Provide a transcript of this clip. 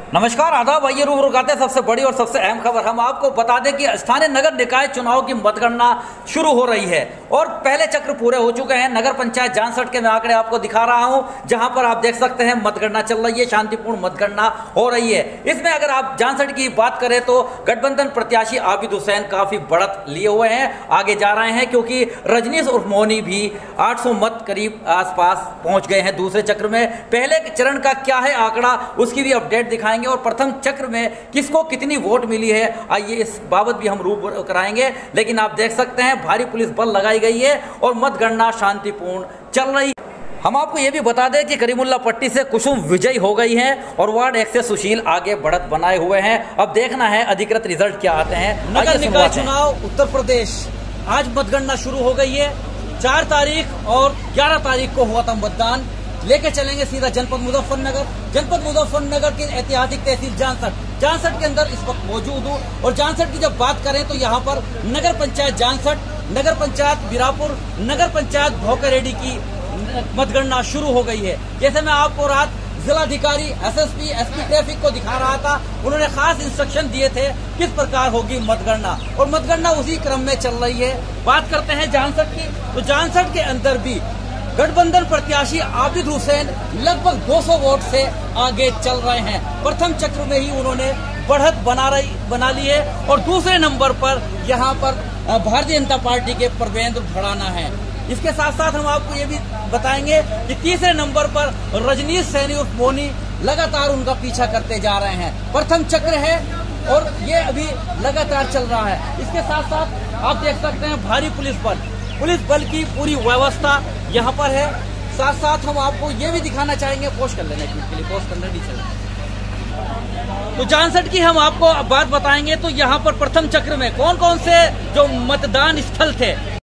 नमस्कार, आदाब। आइए रूबरू करते हैं सबसे बड़ी और सबसे अहम खबर। हम आपको बता दें कि स्थानीय नगर निकाय चुनाव की मतगणना शुरू हो रही है और पहले चक्र पूरे हो चुके हैं। नगर पंचायत जानसठ के मैं आंकड़े आपको दिखा रहा हूं, जहां पर आप देख सकते हैं मतगणना चल रही है, शांतिपूर्ण मतगणना हो रही है। इसमें अगर आप जानसठ की बात करें तो गठबंधन प्रत्याशी आबिद हुसैन काफी बढ़त लिए हुए हैं, आगे जा रहे हैं, क्योंकि रजनीश उर्फ मोनी भी 800 मत करीब आसपास पहुंच गए हैं दूसरे चक्र में। पहले चरण का क्या है आंकड़ा, उसकी भी अपडेट दिखाएंगे और प्रथम चक्र में किसको कितनी वोट मिली है, आइए इस बाबत भी हम रूबरू कराएंगे। लेकिन आप देख सकते हैं भारी पुलिस बल लगाई गई है और मतगणना शांतिपूर्ण चल रही। हम आपको यह भी बता दें कि करीमुल्ला पट्टी से कुसुम विजयी हो गई हैं और वार्ड 1 से सुशील आगे बढ़त बनाए हुए हैं। अब देखना है अधिकृत रिजल्ट क्या आते हैं। नगर निकाय चुनाव उत्तर प्रदेश, आज मतगणना शुरू हो गई है। 4 तारीख और 11 तारीख को हुआ था मतदान। लेके चलेंगे सीधा जनपद मुजफ्फरनगर। जनपद मुजफ्फरनगर की ऐतिहासिक तहसील जानसठ के अंदर इस वक्त मौजूद हूँ। और जानसठ की जब बात करें तो यहाँ पर नगर पंचायत जानसठ, नगर पंचायत बीरापुर, नगर पंचायत भोकरेडी की मतगणना शुरू हो गई है। जैसे मैं आपको रात जिलाधिकारी एसएसपी एसपी ट्रैफिक को दिखा रहा था, उन्होंने खास इंस्ट्रक्शन दिए थे किस प्रकार होगी मतगणना, और मतगणना उसी क्रम में चल रही है। बात करते हैं जानसठ की, तो जानसठ के अंदर भी गठबंधन प्रत्याशी आबिद हुसैन लगभग 200 वोट से आगे चल रहे हैं। प्रथम चक्र में ही उन्होंने बढ़त बना ली है और दूसरे नंबर पर यहाँ पर भारतीय जनता पार्टी के परवेंद्र भड़ाना है। इसके साथ साथ हम आपको ये भी बताएंगे कि तीसरे नंबर पर रजनीश सैनी उर्फ मोनी लगातार उनका पीछा करते जा रहे हैं। प्रथम चक्र है और ये अभी लगातार चल रहा है। इसके साथ साथ आप देख सकते हैं भारी पुलिस बल की पूरी व्यवस्था यहाँ पर है। साथ साथ हम आपको ये भी दिखाना चाहेंगे, पोस्ट कर लेने के लिए, पोस्ट करने भी चलेंगे। तो जानसठ की हम आपको बात बताएंगे तो यहाँ पर प्रथम चक्र में कौन कौन से जो मतदान स्थल थे